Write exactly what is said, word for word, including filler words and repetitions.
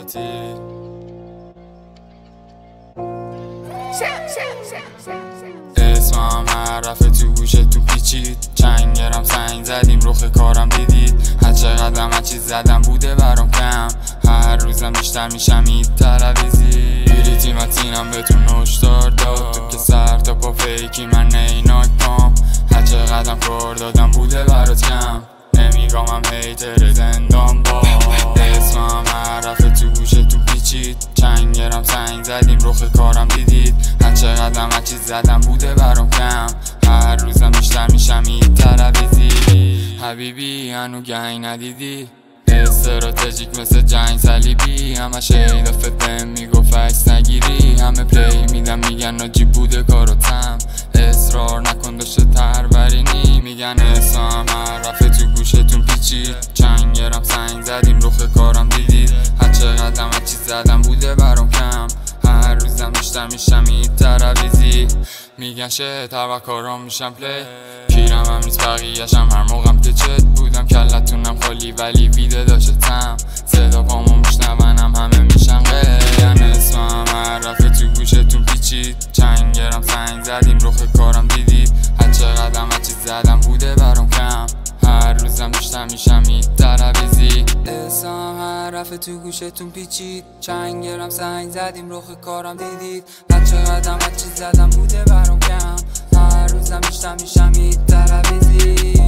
فاتی اسمم حرفه تو گوشتون پیچید، چنگرم سنگ زدیم رخ کارم دیدید. هر چقدرم هر چیز زدم بوده برام کم، هر روزم بیشتر میشم این تلویزی. بیریتی متینم بهتون هشدار داد، تو که سر تا پا فیکی من نیناک پام. هر چقدرم کار دادم بوده برات کم، نمیگامم هیتر زندان با. اسمم حرفه تو گوشتون پیچید، چنگرم سنگ زدیم رخ کارم دیدید. هر چقدرم هر چیز زدم بوده برام کم، هر روزم بیشتر میشم این تلویزی. حبیبی هنو گنگ ندیدی، استراتژیک مثل جنگ صلیبی. همش ایدافت بهم میگفت عکس نگیری، همه پلی میدم میگن ناجی بوده کاراتم. اصرار نکن داشته تربرینی، میگن اسمم حرفه تو گوشتون پیچید، چنگرم سنگ زدیم رخ کارم دیدید. هر چقدرم هر چیز زدم بوده برام کم، هر روزم بیشتر میشم این تلویزی. میگن شه تبکارام میشم پلی، پیرم هم نیست بقیه‌شم هر موقعم تچت بودم. کلتونم خالی ولی ویده داشتم، صدا پامو میشنونم همه میشن غیر. اسمم حرفه تو گوشتون پیچید، چنگرم سنگ زدیم رخ کارم دیدید. هر چقدرم هر چیز زدم بوده برام کم، هر روزم بیشتر میشم این تلویزی. اسمم حرفه تو گوشتون پیچید، چنگرم سنگ زدیم رخ کارم دیدید. هر چقدرم هر چیز زدم بوده برام کم، هر روزم بیشتر میشم این تلویزی.